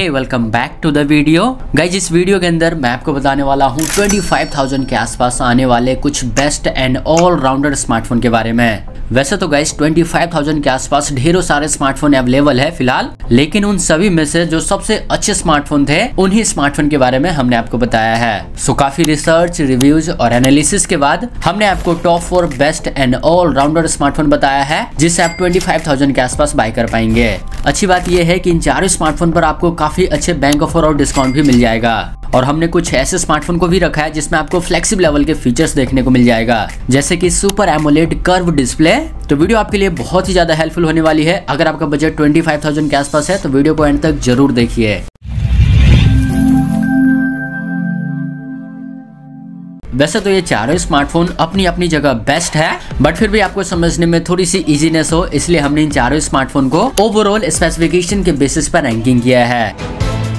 Hi welcome back to the video guys. इस video के अंदर मैं आपको बताने वाला हूँ 25,000 के आसपास आने वाले कुछ best and all rounder smartphone के बारे में। वैसे तो गाइज 25,000 के आसपास ढेरों सारे स्मार्टफोन अवेलेबल है फिलहाल, लेकिन उन सभी में से जो सबसे अच्छे स्मार्टफोन थे उन्हीं स्मार्टफोन के बारे में हमने आपको बताया है। सो काफी रिसर्च, रिव्यूज और एनालिसिस के बाद हमने आपको top 4 best and all rounder smartphone बताया है जिससे आप 25,000 के आसपास बाय कर पाएंगे। अच्छी बात यह है कि इन चारों स्मार्टफोन पर आपको काफी अच्छे बैंक ऑफर और डिस्काउंट भी मिल जाएगा। और हमने कुछ ऐसे स्मार्टफोन को भी रखा है जिसमें आपको फ्लेक्सिबल लेवल के फीचर्स देखने को मिल जाएगा, जैसे कि सुपर एमोलेड कर्व डिस्प्ले। तो वीडियो आपके लिए बहुत ही ज्यादा हेल्पफुल होने वाली है। अगर आपका बजट 25,000 के आसपास है तो वीडियो को एंड तक जरूर देखिए। वैसे तो ये चारों स्मार्टफोन अपनी अपनी जगह बेस्ट है, बट फिर भी आपको समझने में थोड़ी सी इजीनेस हो, इसलिए हमने इन चारों स्मार्टफोन को ओवरऑल स्पेसिफिकेशन के बेसिस पर रैंकिंग किया है।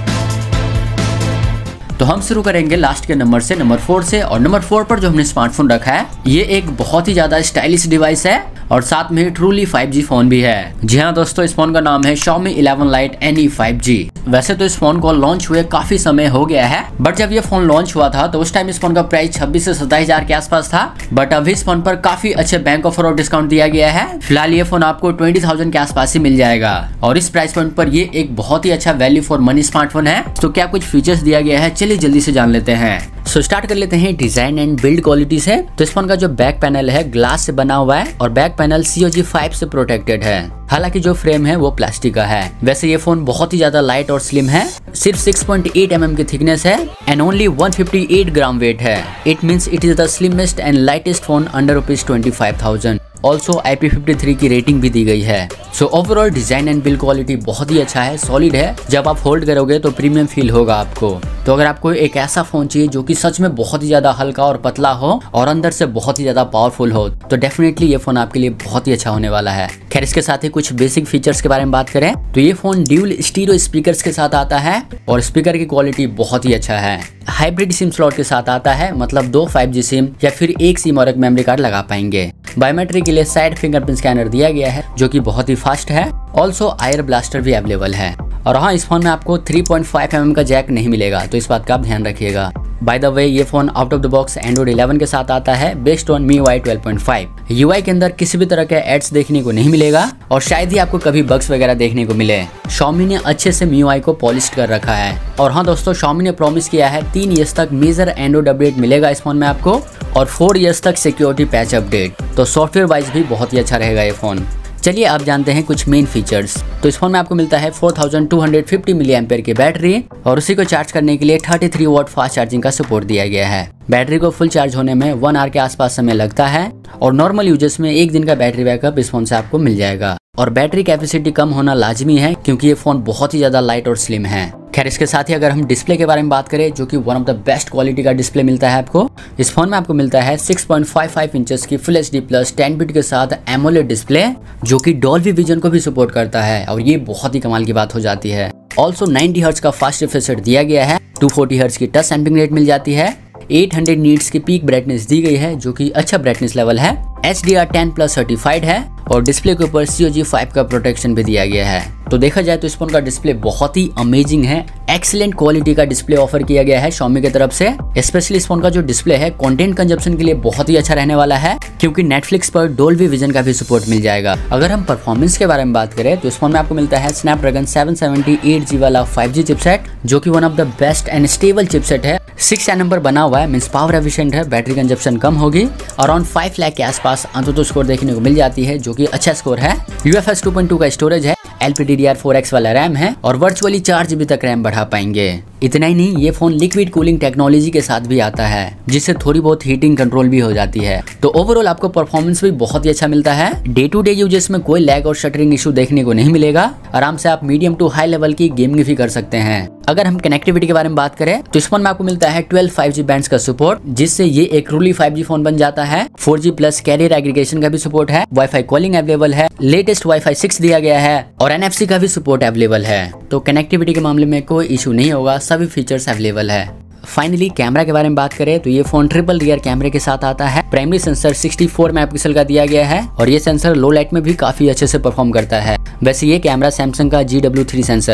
तो हम शुरू करेंगे लास्ट के नंबर से, नंबर 4 से। और नंबर 4 पर जो हमने स्मार्टफोन रखा है ये एक बहुत ही ज्यादा स्टाइलिश डिवाइस है और साथ में ट्रूली 5G फोन भी है। जी हाँ दोस्तों, इस फोन का नाम है Xiaomi 11 Lite NE 5G। वैसे तो इस फोन को लॉन्च हुए काफी समय हो गया है, बट जब ये फोन लॉन्च हुआ था तो उस टाइम इस फोन का प्राइस 26 से 27,000 के आसपास था। बट अभी इस फोन पर काफी अच्छे बैंक ऑफर और डिस्काउंट दिया गया है। फिलहाल ये फोन आपको 20,000 के आसपास ही मिल जाएगा और इस प्राइस पॉइंट पर ये एक बहुत ही अच्छा वैल्यू फॉर मनी स्मार्टफोन है। तो क्या कुछ फीचर्स दिया गया है, चलिए जल्दी से जान लेते हैं। सो स्टार्ट कर लेते हैं डिजाइन एंड बिल्ड क्वालिटी से। तो इस फोन का जो बैक पैनल है ग्लास से बना हुआ है और बैक पैनल COG 5 से प्रोटेक्टेड है। हालांकि जो फ्रेम है वो प्लास्टिक का है। वैसे ये फोन बहुत ही ज्यादा लाइट और स्लिम है, सिर्फ 6.8 mm की थिकनेस है एंड ओनली 158 ग्राम वेट है। It means it is the slimmest and lightest phone under ₹25,000। Also IP53 की रेटिंग भी दी गई है। So overall design and build quality बहुत ही अच्छा है, सॉलिड है। जब आप होल्ड करोगे तो प्रीमियम फील होगा आपको। तो अगर आपको एक ऐसा फोन चाहिए जो कि सच में बहुत ही ज्यादा हल्का और पतला हो और अंदर से बहुत ही ज्यादा पावरफुल हो तो डेफिनेटली ये फोन आपके लिए बहुत ही अच्छा होने वाला है। खैर, इसके साथ ही कुछ बेसिक फीचर्स के बारे में बात करें तो ये फोन ड्यूल स्टीरियो स्पीकर्स के साथ आता है और स्पीकर की क्वालिटी बहुत ही अच्छा है। हाइब्रिड सिम स्लॉट के साथ आता है, मतलब 2 5G सिम या फिर एक सिम और एक मेमोरी कार्ड लगा पाएंगे। बायोमेट्रिक के लिए साइड फिंगरप्रिंट स्कैनर दिया गया है जो कि बहुत ही फास्ट है। ऑल्सो आयर ब्लास्टर भी अवेलेबल है। और हाँ, इस फोन में आपको 3.5 mm का जैक नहीं मिलेगा, तो इस बात का आप ध्यान रखिएगा। बाय द वे, ये phone out of the box Android 11 के साथ आता है बेस्ड ऑन MIUI 12.5। UI के अंदर किसी भी तरह के एड्स देखने को नहीं मिलेगा और शायद ही आपको कभी बग्स वगैरह देखने को मिले। Xiaomi ने अच्छे से MIUI को पॉलिश कर रखा है। और हाँ दोस्तों, Xiaomi ने प्रॉमिस किया है 3 ईयर्स तक मेजर एंड्रॉइड अपडेट मिलेगा इस फोन में आपको और 4 ईयर्स तक सिक्योरिटी पैच अपडेट। तो सॉफ्टवेयर वाइज भी बहुत ही अच्छा रहेगा ये फोन। चलिए आप जानते हैं कुछ मेन फीचर्स। तो इस फोन में आपको मिलता है 4250 mAh की बैटरी और उसी को चार्ज करने के लिए 33 वाट फास्ट चार्जिंग का सपोर्ट दिया गया है। बैटरी को फुल चार्ज होने में 1 आवर के आसपास समय लगता है और नॉर्मल यूजर्स में 1 दिन का बैटरी बैकअप इस फोन से आपको मिल जाएगा। और बैटरी कैपेसिटी कम होना लाजमी है क्योंकि ये फोन बहुत ही ज्यादा लाइट और स्लिम है। खैर, इसके साथ ही अगर हम डिस्प्ले के बारे में बात करें जो कि one of the best quality का डिस्प्ले मिलता है आपको, इस फोन में आपको मिलता है 6.55 इंचेस की फुल HD प्लस 10 बिट के साथ एमोलेड डिस्प्ले जो कि डॉल्बी विजन को भी सपोर्ट करता है और ये बहुत ही कमाल की बात हो जाती है। ऑल्सो 90 हर्ट्ज का फास्ट रिफ्रेश रेट दिया गया है, 240 हर्ट्ज की टच सैंपलिंग रेट मिल जाती है, 800 नीट्स की पीक ब्राइटनेस दी गई है जो कि अच्छा ब्राइटनेस लेवल है, HDR10+ सर्टिफाइड है और डिस्प्ले के ऊपर COG 5 का प्रोटेक्शन भी दिया गया है। तो देखा जाए तो इस फोन का डिस्प्ले बहुत ही अमेजिंग है। एक्सीलेंट क्वालिटी का डिस्प्ले ऑफर किया गया है Xiaomi की तरफ से। स्पेशली इस फोन का जो डिस्प्ले है कंटेंट कंजप्शन के लिए बहुत ही अच्छा रहने वाला है क्योंकि Netflix पर डोल्बी विजन का भी सपोर्ट मिल जाएगा। अगर हम परफॉर्मेंस के बारे में बात करें तो इस फोन में आपको मिलता है Snapdragon 778G वाला 5G चिपसेट जो कि one of the best and stable chipset है। 6 नंबर बना हुआ है, मींस पावर एफिशिएंट है, बैटरी कंजप्शन कम होगी। अराउंड 5 लाख के आसपास अंततः स्कोर देखने को मिल जाती है जो कि अच्छा स्कोर है। UFS 2.2 का स्टोरेज है, LPDDR4X वाला रैम है और वर्चुअली 4 GB तक रैम बढ़ा पाएंगे। इतना ही नहीं, ये फोन लिक्विड कूलिंग टेक्नोलॉजी के साथ भी आता है जिससे थोड़ी बहुत हीटिंग कंट्रोल भी हो जाती है। तो ओवरऑल आपको परफॉर्मेंस भी बहुत ही अच्छा मिलता है। डे टू डे यूजेस में कोई लैग और शटरिंग इशू देखने को नहीं मिलेगा। आराम से आप मीडियम टू हाई लेवल की गेमिंग भी कर सकते हैं। अगर हम कनेक्टिविटी के बारे में बात करें तो इस फोन में आपको मिलता है 12 5G बैंड्स का सपोर्ट जिससे ये एक ट्रूली 5G फोन बन जाता है। 4G प्लस कैरियर एग्रीगेशन का भी सपोर्ट है, वाईफाई कॉलिंग अवेलेबल है, लेटेस्ट वाईफाई 6 दिया गया है और NFC का भी सपोर्ट अवेलेबल है। तो कनेक्टिविटी के मामले में कोई इशू नहीं होगा, सभी फीचर्स अवेलेबल है। फाइनली कैमरा के बारे में बात करें तो ये फोन ट्रिपल रियर कैमरे के साथ आता है। प्राइमरी सेंसर 64 मेगापिक्सल का दिया गया है और ये सेंसर लो लाइट में भी काफी अच्छे से परफॉर्म करता है। वैसे ये कैमरा सैमसंग का GW3 सेंसर है।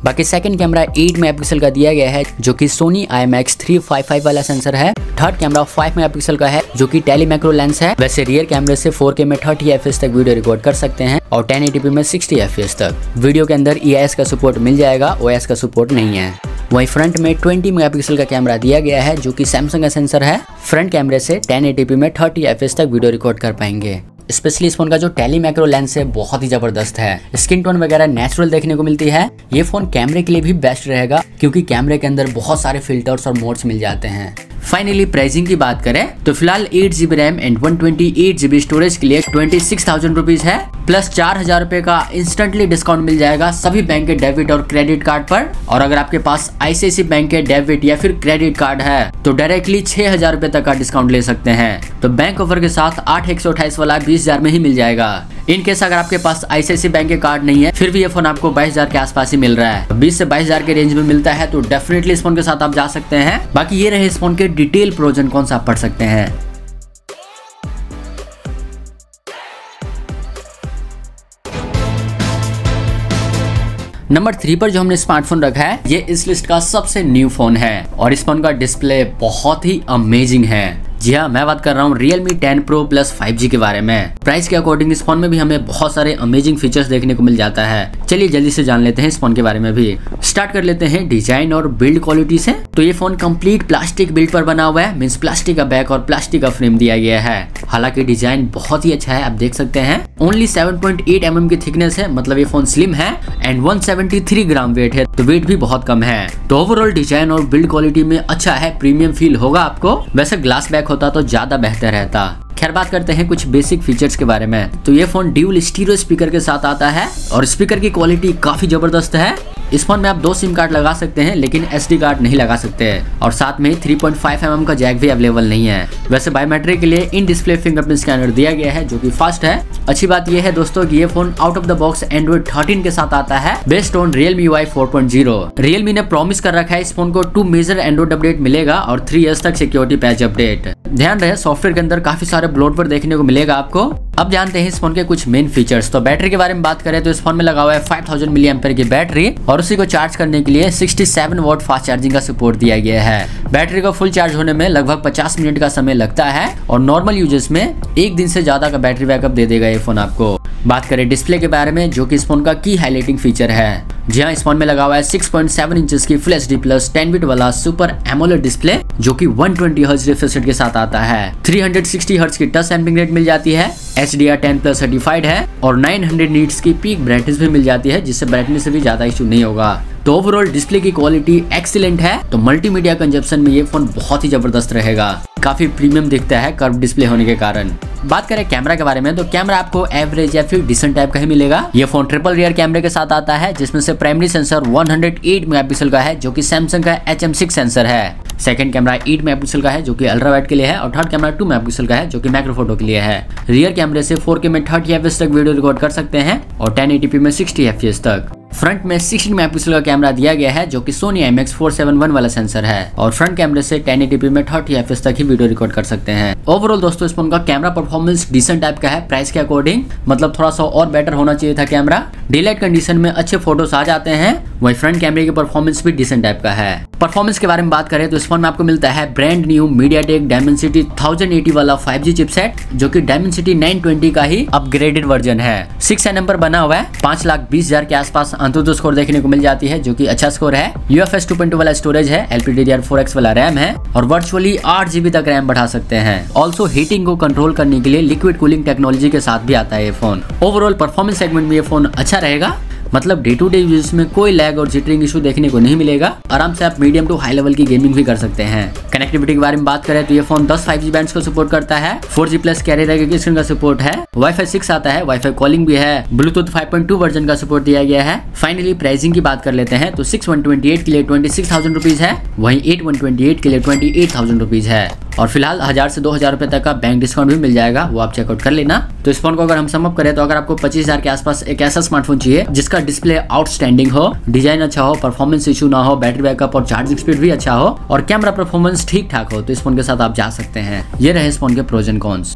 बाकी सेकंड कैमरा 8 मेगापिक्सल का दिया गया है जो कि सोनी IMX355 वाला सेंसर है। थर्ड कैमरा 5 मेगापिक्सल का है जो कि टेली मैक्रो लेंस है। वैसे रियर कैमरे से 4K में 30 FPS तक वीडियो रिकॉर्ड कर सकते हैं और 1080p में 60 FPS तक। वीडियो के अंदर EIS का सपोर्ट मिल जाएगा, OIS का सपोर्ट नहीं है। वहीं फ्रंट में 20 मेगापिक्सल का कैमरा दिया गया है जो कि सैमसंग का सेंसर है। फ्रंट कैमरे से 1080p में 30 FPS तक वीडियो रिकॉर्ड कर पाएंगे। स्पेशली इस फोन का जो टेली मैक्रो लेंस है बहुत ही जबरदस्त है। स्किन टोन वगैरह नेचुरल देखने को मिलती है। ये फोन कैमरे के लिए भी बेस्ट रहेगा क्योंकि कैमरे के अंदर बहुत सारे फिल्टर्स और मोड्स मिल जाते हैं। फाइनली प्राइसिंग की बात करें तो फिलहाल 8GB RAM and 128GB storage के लिए 26,000 रुपीज है, प्लस 4,000 रुपए का इंस्टेंटली डिस्काउंट मिल जाएगा सभी बैंक के डेबिट और क्रेडिट कार्ड पर। और अगर आपके पास ICICI बैंक के डेबिट या फिर क्रेडिट कार्ड है तो डायरेक्टली 6,000 रुपए तक का डिस्काउंट ले सकते हैं। तो बैंक ऑफर के साथ 8,128 वाला 20,000 में ही मिल जाएगा। इन केस अगर आपके पास ICICI बैंक के कार्ड नहीं है फिर भी ये फोन आपको 22,000 के आसपास ही मिल रहा है। 20 से 22,000 के रेंज में मिलता है तो डेफिनेटली इस फोन के साथ आप जा सकते हैं। बाकी ये रहे इस फोन के डिटेल प्रोजन कौन सा आप पढ़ सकते हैं। नंबर 3 पर जो हमने स्मार्टफोन रखा है ये इस लिस्ट का सबसे न्यू फोन है और इस फोन का डिस्प्ले बहुत ही अमेजिंग है। जी हाँ, मैं बात कर रहा हूँ Realme 10 Pro Plus 5G के बारे में। प्राइस के अकॉर्डिंग इस फोन में भी हमें बहुत सारे अमेजिंग फीचर्स देखने को मिल जाता है। चलिए जल्दी से जान लेते हैं इस फोन के बारे में भी। स्टार्ट कर लेते हैं डिजाइन और बिल्ड क्वालिटी से। तो ये फोन कंप्लीट प्लास्टिक बिल्ड पर बना हुआ है, मींस प्लास्टिक का बैक और प्लास्टिक का फ्रेम दिया गया है। हालांकि डिजाइन बहुत ही अच्छा है, आप देख सकते हैं। ओनली 7.8 mm की थिकनेस है, मतलब ये फोन स्लिम है एंड 173 ग्राम वेट है, तो वेट भी बहुत कम है। तो ओवरऑल डिजाइन और बिल्ड क्वालिटी में अच्छा है, प्रीमियम फील होगा आपको। वैसे ग्लास बैक होता तो ज्यादा बेहतर रहता। खैर बात करते हैं कुछ बेसिक फीचर्स के बारे में। तो ये फोन ड्यूल स्टीरियो स्पीकर के साथ आता है और स्पीकर की क्वालिटी काफी जबरदस्त है। इस फोन में आप 2 सिम कार्ड लगा सकते हैं लेकिन SD कार्ड नहीं लगा सकते हैं और साथ में 3.5 mm का जैक भी अवेलेबल नहीं है। वैसे बायोमेट्रिक के लिए इन डिस्प्ले फिंगरप्रिंट स्कैनर दिया गया है जो कि फास्ट है। अच्छी बात यह है दोस्तों कि ये phone out of the box Android 13 के साथ आता है based on Realme UI 4.0। Realme ने प्रॉमिस कर रखा है इस फोन को 2 मेजर एंड्रॉइड अपडेट मिलेगा और 3 years तक सिक्योरिटी पैच अपडेट। ध्यान रहे सॉफ्टवेयर के अंदर काफी सारे ब्लोटवेयर देखने को मिलेगा आपको। अब जानते हैं इस फोन के कुछ मेन फीचर्स। तो बैटरी के बारे में बात करें तो इस फोन में लगा हुआ है 5000 mAh की बैटरी और उसी को चार्ज करने के लिए 67 वॉट फास्ट चार्जिंग का सपोर्ट दिया गया है। बैटरी को फुल चार्ज होने में लगभग 50 मिनट का समय लगता है और नॉर्मल यूजर्स में 1 दिन से ज्यादा का बैटरी बैकअप दे देगा ये फोन आपको। बात करें डिस्प्ले के बारे में जो कि इस फोन का की हाईलाइटिंग फीचर है। जी हाँ, इस फोन में लगा हुआ है 6.7 इंचेस की फुल HD प्लस 10 बिट वाला सुपर एमोलेड डिस्प्ले जो कि 120 हर्ट्ज रिफ्रेश रेट के साथ आता है। 360 हर्ट्ज की टच सैंपलिंग रेट मिल जाती है, HDR10+ सर्टिफाइड है और 900 नीट्स की पीक ब्राइटनेस भी मिल जाती है जिससे ब्राइटनेस से भी ज्यादा इशू नहीं होगा। तो ओवरऑल डिस्प्ले की क्वालिटी एक्सीलेंट है। तो मल्टीमीडिया कंजप्शन में ये फोन बहुत ही जबरदस्त रहेगा, काफी प्रीमियम दिखता है कर्व डिस्प्ले होने के कारण। बात करें कैमरा के बारे में तो कैमरा आपको एवरेज या फिर डिसेंट टाइप का ही मिलेगा। ये फोन ट्रिपल रियर कैमरे के साथ आता है जिसमें से प्राइमरी सेंसर 108 मेगापिक्सल का है जो कि सैमसंग का HM6 सेंसर है। सेकंड कैमरा 8 मेगापिक्सल का है जो कि अल्ट्रा वाइड के लिए है और थर्ड कैमरा 2 मेगापिक्सल का है जो कि मैक्रो फोटो के लिए है। रियर कैमरे से 4K में 30 FPS तक वीडियो रिकॉर्ड कर सकते हैं और 1080p में 60 FPS तक। फ्रंट में 16 मेगापिक्सल का कैमरा दिया गया है जो कि सोनी IMX471 वाला सेंसर है और फ्रंट कैमरे से 1080p में 30 FPS तक ही वीडियो रिकॉर्ड कर सकते हैं। ओवरऑल दोस्तों इस फोन का कैमरा परफॉर्मेंस डिसेंट टाइप का है प्राइस के अकॉर्डिंग, मतलब थोड़ा सा और बेटर होना चाहिए था कैमरा। डे लाइट कंडीशन में अच्छे फोटोज आ जाते हैं। वही फ्रंट कैमरे की परफॉर्मेंस भी डिसेंट टाइप का है। परफॉर्मेंस के बारे में बात करें तो इस फोन में आपको मिलता है ब्रांड न्यू MediaTek Dimensity 1080 वाला 5G चिपसेट जो कि Dimensity 920 का ही अपग्रेडेड वर्जन है। 6 nm पर बना हुआ है। 5,20,000 के आसपास अंतुतु स्कोर देखने को मिल जाती है जो कि अच्छा स्कोर है। UFS 2.2 वाला स्टोरेज है, LPDDR4X वाला रैम है और वर्चुअली 8GB तक रैम बढ़ा सकते हैं। ऑल्सो हीटिंग को कंट्रोल करने के लिए लिक्विड कूलिंग टेक्नोलॉजी के साथ भी आता है ये फोन। ओवरऑल परफॉर्मेंस सेगमेंट में ये फोन अच्छा रहेगा, मतलब डे टू डे यूज में कोई लैग और जिटरिंग इशू देखने को नहीं मिलेगा। आराम से आप मीडियम टू हाई लेवल की गेमिंग भी कर सकते हैं। कनेक्टिविटी के बारे में बात करें तो ये फोन 10 5G बैंड्स को सपोर्ट करता है, 4G+ कैरियर एग्रीगेशन का सपोर्ट है, Wi-Fi 6 आता है, Wi-Fi कॉलिंग भी है, Bluetooth 5.2 वर्जन का सपोर्ट दिया गया है। फाइनली प्राइसिंग की बात कर लेते हैं तो 6/128 के लिए 26,000 रुपीज है, वहीं 8/128 के लिए 28,000 रुपीज है और फिलहाल 1000 से 2000 रुपए तक का बैंक डिस्काउंट भी मिल जाएगा, वो आप चेकआउट कर लेना। तो इस फोन को अगर हम सम अप करें तो अगर आपको 25,000 के आसपास एक ऐसा स्मार्टफोन चाहिए जिसका डिस्प्ले आउटस्टैंडिंग हो, डिजाइन अच्छा हो, परफॉर्मेंस इशू ना हो, बैटरी बैकअप और चार्जिंग स्पीड भी अच्छा हो और कैमरा परफॉर्मेंस ठीक ठाक हो, तो इस फोन के साथ आप जा सकते हैं। ये रहे इस फोन के प्रोज एंड कॉन्स।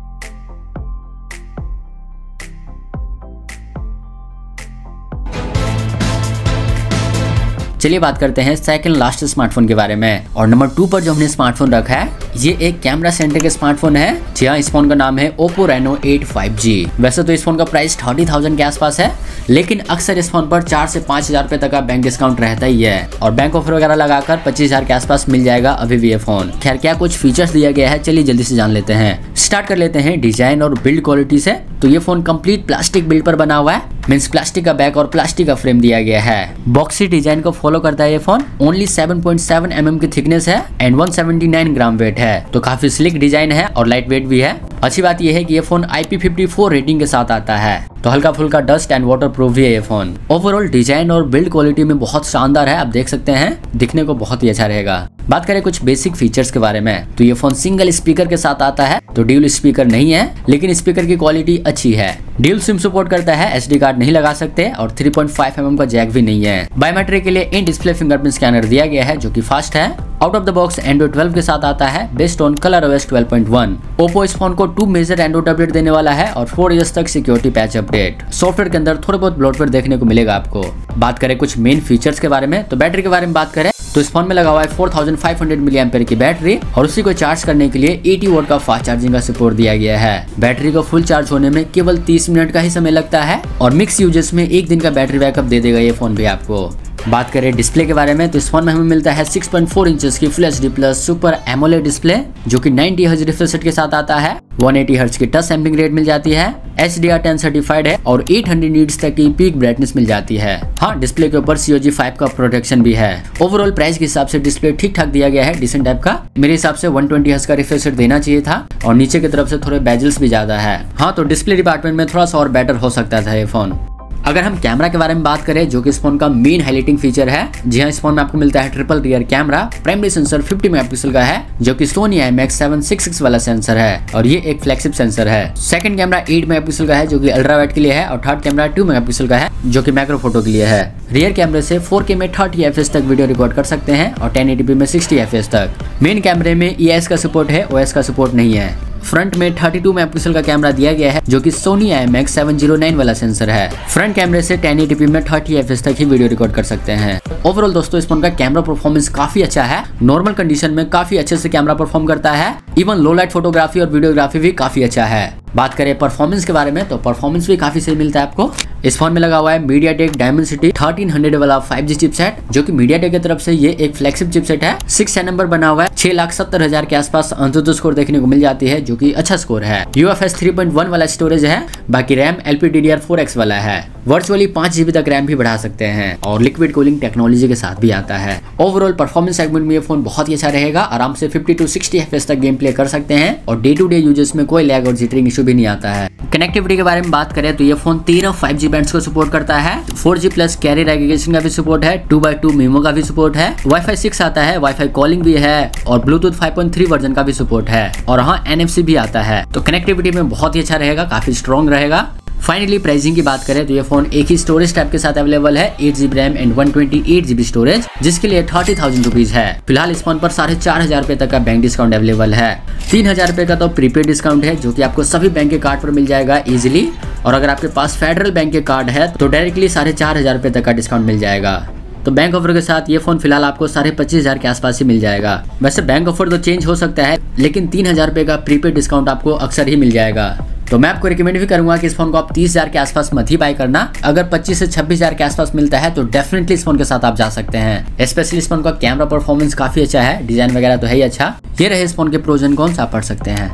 चलिए बात करते हैं सेकंड लास्ट स्मार्टफोन के बारे में। और नंबर 2 पर जो हमने स्मार्टफोन रखा है ये एक कैमरा सेंटर के स्मार्टफोन है। जी हाँ, इस फोन का नाम है Oppo Reno 8 5G। वैसे तो इस फोन का प्राइस 30,000 के आसपास है, लेकिन अक्सर इस फोन पर 4 से 5,000 रुपए तक का बैंक डिस्काउंट रहता ही है और बैंक ऑफर वगैरह लगाकर 25,000 के आसपास मिल जाएगा अभी भी ये फोन। खैर क्या कुछ फीचर्स दिया गया है, चलिए जल्दी से जान लेते हैं। स्टार्ट कर लेते हैं डिजाइन और बिल्ड क्वालिटी से। तो ये फोन कंप्लीट प्लास्टिक बिल्ड पर बना हुआ है, मींस प्लास्टिक का बैक और प्लास्टिक का फ्रेम दिया गया है। बॉक्सी डिजाइन को फॉलो करता है ये फोन। ओनली 7.7 mm की थिकनेस है एंड 179 ग्राम वेट है, तो काफी स्लिक डिजाइन है और लाइट वेट भी है। अच्छी बात यह है कि ये फोन IP54 रेटिंग के साथ आता है, तो हल्का फुल्का डस्ट एंड वाटर प्रूफ भी है ये फोन। ओवरऑल डिजाइन और बिल्ड क्वालिटी में बहुत शानदार है, आप देख सकते हैं, दिखने को बहुत ही अच्छा रहेगा। बात करें कुछ बेसिक फीचर्स के बारे में, तो ये फोन सिंगल स्पीकर के साथ आता है, तो ड्यूल स्पीकर नहीं है, लेकिन स्पीकर की क्वालिटी अच्छी है। ड्यूल सिम सपोर्ट करता है, SD कार्ड नहीं लगा सकते और 3.5 mm का जैक भी नहीं है। बायोमेट्रिक के लिए इन डिस्प्ले फिंगरप्रिंट स्कैनर दिया गया है जो कि फास्ट है। Out of the box Android 12 के साथ आता है बेस्ड ऑन ColorOS 12.1। Oppo इस फोन को 2 मेजर Android अपडेट देने वाला है और 4 इयर्स तक सिक्योरिटी पैच अपडेट। सॉफ्टवेयर के अंदर थोड़े बहुत ब्लोटवेयर देखने को मिलेगा आपको। बात करें कुछ मेन फीचर्स के बारे में, तो बैटरी के बारे में बात करें तो इस फोन में लगा हुआ है 4500 mAh की बैटरी और उसी को चार्ज करने के लिए 80 वोल्ट का फास्ट चार्जिंग का सपोर्ट दिया गया है। बैटरी को फुल चार्ज होने में केवल 30 मिनट का ही समय लगता है और मिक्स यूजेस में 1 दिन का बैटरी बैकअप दे देगा ये फोन भी आपको। बात करें डिस्प्ले के बारे में, तो इस फोन में हमें मिलता है 6.4 इंचेस की Full HD plus super AMOLED display जो कि 90 Hz रिफ्रेश रेट के साथ आता है। 180 Hz की टच सैंपलिंग रेट मिल जाती है, HDR10 सर्टिफाइड है और 800 नीट्स तक की पीक ब्राइटनेस मिल जाती है। हाँ, डिस्प्ले के ऊपर COG5 का प्रोटेक्शन भी है। ओवरऑल प्राइस के हिसाब से डिस्प्ले ठीक ठाक दिया गया है, डिसेंट टाइप का। मेरे हिसाब से 120 Hz का रिफ्रेश रेट देना चाहिए था और नीचे की तरफ से थोड़े बेजल्स भी ज्यादा है। हाँ, तो डिस्प्ले डिपार्टमेंट में थोड़ा सा और बेटर हो सकता था ये फोन। अगर हम कैमरा के बारे में बात करें जो कि इस फोन का मेन हाईलाइटिंग फीचर है, जी हाँ, इस फोन में आपको मिलता है triple rear camera. Primary sensor 50 megapixel का है जो कि Sony IMX766 वाला सेंसर है और ये एक फ्लैगशिप सेंसर है। सेकंड कैमरा 8 मेगापिक्सल का है जो कि अल्ट्रा वाइड के लिए है और थर्ड कैमरा 2 मेगापिक्सल का है जो कि मैक्रो फोटो के लिए है। रियर कैमरे से 4K में 30 FPS तक वीडियो रिकॉर्ड कर सकते हैं और 1080p में 60 FPS तक। मेन कैमरे में EIS का सपोर्ट है, OS का सपोर्ट नहीं है। फ्रंट में 32 मेगापिक्सल का कैमरा दिया गया है जो कि Sony IMX709 वाला सेंसर है। फ्रंट कैमरे से 1080p में 30 FPS तक ही वीडियो रिकॉर्ड कर सकते हैं। ओवरऑल दोस्तों इस फोन का कैमरा परफॉर्मेंस काफी अच्छा है, नॉर्मल कंडीशन में काफी अच्छे से कैमरा परफॉर्म करता है। इवन लो लाइट फोटोग्राफी और वीडियोग्राफी भी काफी अच्छा है। बात करें परफॉर्मेंस के बारे में, तो परफॉर्मेंस भी काफी सही मिलता है आपको। इस फोन में लगा हुआ है MediaTek Dimensity 1300 वाला 5G चिपसेट जो कि MediaTek की तरफ से ये एक फ्लैगशिप चिपसेट है। 6 नंबर बना हुआ है, 6,70,000 के आसपास अंतुतु स्कोर देखने को मिल जाती है जो कि अच्छा स्कोर है। UFS 3.1 वाला स्टोरेज है, बाकी रैम LPDDR4X वाला है। वर्चुअली 5 GB तक रैम भी बढ़ा सकते हैं और लिक्विड कूलिंग टेक्नोलॉजी के साथ भी आता है। ओवरऑल परफॉर्मेंस सेगमेंट में ये फोन बहुत ही अच्छा रहेगा, आराम से 50 to 60 FPS तक गेम प्ले कर सकते हैं और डे टू डे यूजेस में कोई लैग और जिटरिंग इशू भी नहीं आता है। कनेक्टिविटी के बारे में बात करें तो ये फोन 13 5G बैंड्स को सपोर्ट करता है। 4G प्लस कैरियर एग्रीगेशन का भी सपोर्ट है, 2x2 मीमो का भी सपोर्ट है, Wi-Fi 6 आता है, Wi-Fi कॉलिंग भी है और Bluetooth 5.3 वर्जन का भी सपोर्ट है और हाँ NFC भी आता है। तो कनेक्टिविटी में बहुत ही अच्छा रहेगा, काफी स्ट्रॉन्ग रहेगा। फाइनली प्राइसिंग की बात करें तो ये फोन एक ही स्टोरेज टाइप के साथ अवेलेबल है, 8GB RAM and 128GB storage, जिसके लिए 30,000 रुपीज है। फिलहाल इस फोन पर 4,500 रुपए तक का बैंक डिस्काउंट अवेलेबल है। 3,000 रुपए का तो प्रीपेड डिस्काउंट है जो कि आपको सभी बैंक के कार्ड पर मिल जाएगा इजीली, और अगर आपके पास फेडरल बैंक के कार्ड है तो डायरेक्टली 4,500 रुपए तक का डिस्काउंट मिल जाएगा। तो बैंक ऑफर के साथ ये फोन फिलहाल आपको 25,500 के आसपास ही मिल जाएगा। वैसे बैंक ऑफर तो चेंज हो सकता है, लेकिन 3,000 रुपए का प्रीपेड डिस्काउंट आपको अक्सर ही मिल जाएगा। तो मैं आपको रिकमेंड भी करूंगा कि इस फोन को आप 30,000 के आसपास मत ही बाय करना। अगर 25 से 26,000 के आसपास मिलता है तो डेफिनेटली इस फोन के साथ आप जा सकते हैं। स्पेशली इस फोन का कैमरा परफॉर्मेंस काफी अच्छा है, डिजाइन वगैरह तो है ही अच्छा। ये रहे इस फोन के प्रोज एंड कॉन्स, आप पढ़ सकते हैं।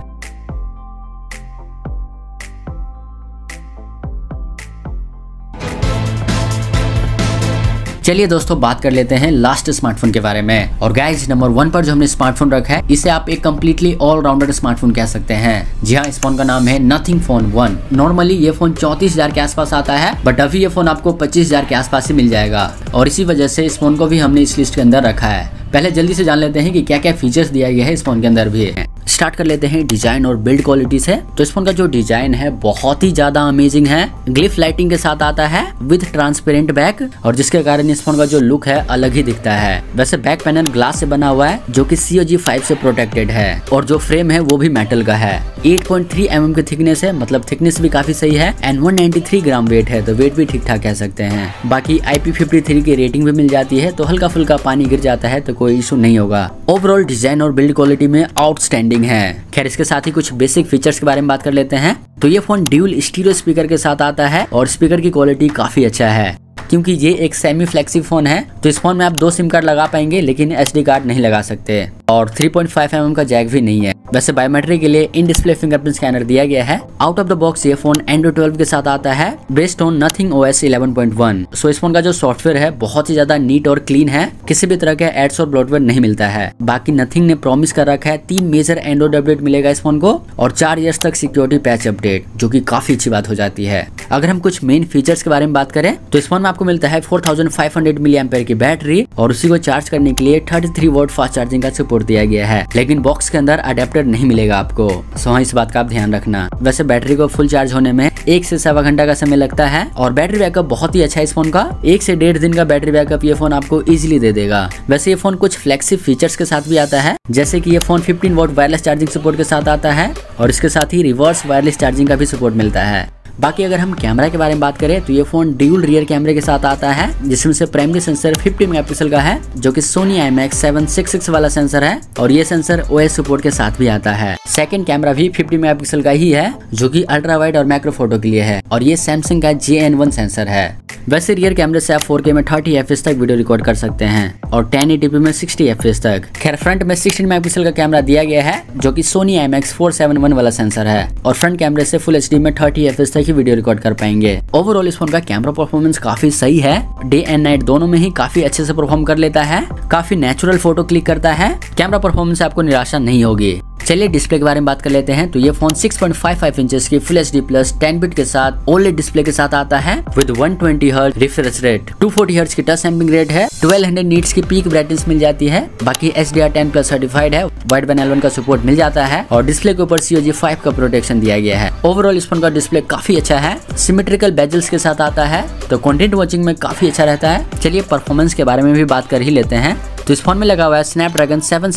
चलिए दोस्तों बात कर लेते हैं लास्ट स्मार्टफोन के बारे में। और गाइस नंबर 1 पर जो हमने स्मार्टफोन रखा है इसे आप एक कम्प्लीटली ऑलराउंडर स्मार्टफोन कह सकते हैं। जी हाँ, इस फोन का नाम है नथिंग फोन 1। नॉर्मली ये फोन 34,000 के आसपास आता है, बट अभी ये फोन आपको 25,000 के आसपास ही मिल जाएगा और इसी वजह से इस फोन को भी हमने इस लिस्ट के अंदर रखा है। पहले जल्दी से जान लेते हैं कि क्या क्या फीचर्स दिया गया है इस फोन के अंदर भी। स्टार्ट कर लेते हैं डिजाइन और बिल्ड क्वालिटी से। तो इस फोन का जो डिजाइन है बहुत ही ज्यादा अमेजिंग है। ग्लिफ लाइटिंग के साथ आता है विद ट्रांसपेरेंट बैक, और जिसके कारण इस फोन का जो लुक है अलग ही दिखता है। वैसे बैक पैनल ग्लास से बना हुआ है जो कि COG5 से प्रोटेक्टेड है, और जो फ्रेम है वो भी मेटल का है। 8.3 mm की थिकनेस है, मतलब थिकनेस भी काफी सही है, एंड 193 ग्राम वेट है, तो वेट भी ठीक ठाक कह सकते हैं। बाकी IP53 की रेटिंग भी मिल जाती है, तो हल्का फुल्का पानी गिर जाता है तो कोई इशू नहीं होगा। ओवरऑल डिजाइन और बिल्ड क्वालिटी में आउटस्टैंडिंग है। खैर इसके साथ ही कुछ बेसिक फीचर्स के बारे में बात कर लेते हैं। तो ये फोन ड्यूल स्टीरियो स्पीकर के साथ आता है, और स्पीकर की क्वालिटी काफी अच्छा है। क्योंकि ये एक सेमी फ्लेक्सिव फोन है, तो इस फोन में आप 2 सिम कार्ड लगा पाएंगे, लेकिन SD कार्ड नहीं लगा सकते, और 3.5 mm का जैक भी नहीं है। वैसे बायोमेट्रिक के लिए इन डिस्प्ले फिंगरप्रिंट स्कैनर दिया गया है। आउट ऑफ द बॉक्स ये फोन Android 12 के साथ आता है, based on nothing OS 11.1। So इस फोन का जो सॉफ्टवेयर है बहुत ही ज्यादा नीट और क्लीन है, किसी भी तरह के एड्स और ब्लॉटवेयर नहीं मिलता है। बाकी नथिंग ने प्रॉमिस कर रखा है 3 मेजर एंड्रॉइड अपडेट मिलेगा इस फोन को, और 4 इयर्स तक सिक्योरिटी पैच अपडेट, जो कि काफी अच्छी बात हो जाती है। अगर हम कुछ मेन फीचर्स के बारे में बात करें तो इस फोन में आपको मिलता है 4500 mAh की बैटरी, और उसी को चार्ज करने के लिए 33 वॉट फास्ट चार्जिंग का सपोर्ट दिया गया है। लेकिन बॉक्स के अंदर अडेप्टर नहीं मिलेगा आपको, सो इस बात का आप ध्यान रखना। वैसे बैटरी को फुल चार्ज होने में 1 से 1.25 घंटा का समय लगता है, और बैटरी बैकअप बहुत ही अच्छा है इस फोन का। 1 से 1.5 दिन का बैटरी बैकअप ये फोन आपको इजीली दे देगा। वैसे ये फोन कुछ फ्लेक्सिव फीचर्स के साथ भी आता है, जैसे कि ये phone 15 watt wireless charging support के साथ आता है, और इसके साथ ही रिवर्स वायरलेस चार्जिंग का भी सपोर्ट मिलता है। बाकी अगर हम कैमरा के बारे में बात करें तो ये फोन ड्यूल रियर कैमरे के साथ आता है, जिसमें से प्राइमरी सेंसर 50 मेगापिक्सल का है, जो कि सोनी IMX766 वाला सेंसर है, और ये सेंसर OS सपोर्ट के साथ भी आता है। सेकंड कैमरा भी 50 मेगापिक्सल का ही है, जो कि अल्ट्रा वाइड और मैक्रो फोटो के लिए है, और ये सैमसंग का JN1 सेंसर है। वैसे रियर कैमरे से आप 4K में 30 FPS तक वीडियो रिकॉर्ड कर सकते हैं, और 1080p में 60 FPS तक। खैर फ्रंट में 16 मेगापिक्सल का कैमरा दिया गया है, जो कि सोनी IMX471 वाला सेंसर है, और फ्रंट कैमरे से फुल HD में 30 FPS तक ही वीडियो रिकॉर्ड कर पाएंगे। ओवरऑल इस फोन का कैमरा परफॉर्मेंस काफी सही है, डे एंड नाइट दोनों में ही काफी अच्छे से परफॉर्म कर लेता है, काफी नेचुरल फोटो क्लिक करता है। कैमरा परफॉर्मेंस से आपको निराशा नहीं होगी। चलिए डिस्प्ले के बारे में बात कर लेते हैं। तो ये फोन 6.55 इंचेस की फुल HD प्लस 10 बिट के साथ OLED डिस्प्ले के साथ आता है, with 120 hertz refresh rate, 240 hertz की टच सैंपलिंग रेट है, 1200 नीट्स की पीक ब्राइटनेस मिल जाती है। बाकी HDR10 प्लस सर्टिफाइड है, वाइड बैंड L1 का सपोर्ट मिल जाता है, और डिस्प्ले के ऊपर COG5 का प्रोटेक्शन दिया गया है। ओवरऑल इस फोन का डिस्प्ले काफी अच्छा है, सिमेट्रिकल बेजल्स के साथ आता है, तो कंटेंट वॉचिंग में काफी अच्छा रहता है। चलिए परफॉर्मेंस के बारे में भी बात कर ही लेते हैं। तो इस फोन में लगा हुआ है Snapdragon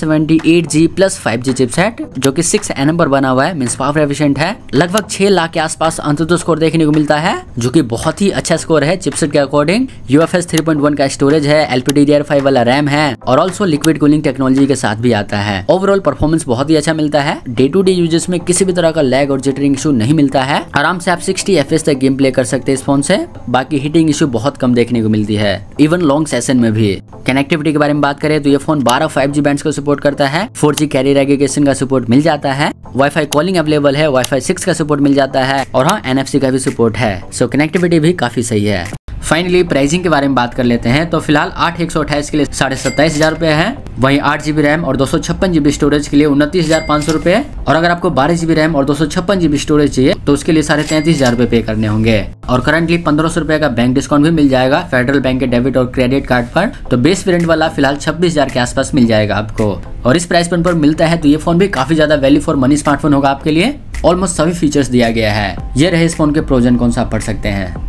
778G plus 5G chipset, जो कि 6 nm पर बना हुआ है, मींस पावर एफिशिएंट है। लगभग 6 लाख के आसपास अंतुतु स्कोर देखने को मिलता है, जो कि बहुत ही अच्छा स्कोर है चिपसेट के अकॉर्डिंग। UFS 3.1 का स्टोरेज है, LPDDR5 वाला रैम है, और ऑल्सो लिक्विड कूलिंग टेक्नोलॉजी के साथ भी आता है। ओवरऑल परफॉर्मेंस बहुत ही अच्छा मिलता है। डे टू डे यूजेस में किसी भी तरह का लैग और जिटरिंग इशू नहीं मिलता है। आराम से आप 60 FPS तक गेम प्ले कर सकते हैं इस फोन से। बाकी हीटिंग इशू बहुत कम देखने को मिलती है, इवन लॉन्ग सेशन में भी। कनेक्टिविटी के बारे में बात करें तो ये फोन 12 5G बैंड्स को सपोर्ट करता है, 4G कैरियर एग्रीगेशन का सपोर्ट मिल जाता है, वाईफाई कॉलिंग अवेलेबल है, वाईफाई 6 का सपोर्ट मिल जाता है, और हाँ NFC का भी सपोर्ट है। सो कनेक्टिविटी भी काफी सही है। फाइनली प्राइसिंग के बारे में बात कर लेते हैं। तो फिलहाल 8/128 के लिए 27,500 रुपए है, वहीं 8GB रैम और 256GB स्टोरेज के लिए 29,500 रुपए, और अगर आपको 12GB रैम और 256GB स्टोरेज चाहिए तो उसके लिए 33,500 रुपए पे करने होंगे। और करंटली 1500 रुपए का बैंक डिस्काउंट भी मिल जाएगा फेडरल बैंक के डेबिट और क्रेडिट कार्ड पर। तो बेस वेरिएंट वाला फिलहाल 26,000 के आसपास मिल जाएगा आपको, और इस प्राइस पॉइंट पर मिलता है तो ये फोन भी काफी ज्यादा वैल्यू फॉर मनी स्मार्टफोन होगा आपके लिए। ऑलमोस्ट सभी फीचर्स दिया गया है। ये रहे इस फोन के प्रोज एंड कॉन्स, आप पढ़ सकते हैं।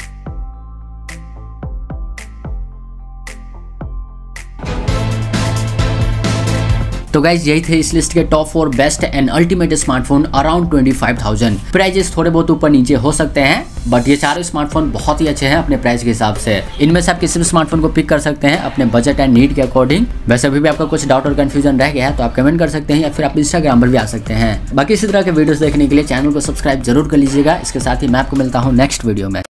तो गाइज यही थे इस लिस्ट के top 4 best and ultimate smartphone around 25,000। Prices थोड़े बहुत ऊपर नीचे हो सकते हैं, बट ये चारों स्मार्टफोन बहुत ही अच्छे हैं अपने प्राइस के हिसाब से। इनमें से आप किसी भी स्मार्टफोन को पिक कर सकते हैं अपने बजट एंड नीड के अकॉर्डिंग। वैसे अभी भी आपका कुछ डाउट और कंफ्यूजन रह गया है तो आप कमेंट कर सकते हैं, या फिर आप इंस्टाग्राम पर भी आ सकते हैं। बाकी इसी तरह के वीडियोस देखने के लिए चैनल को सब्सक्राइब जरूर कर लीजिएगा। इसके साथ ही मैं आपको मिलता हूँ नेक्स्ट वीडियो में।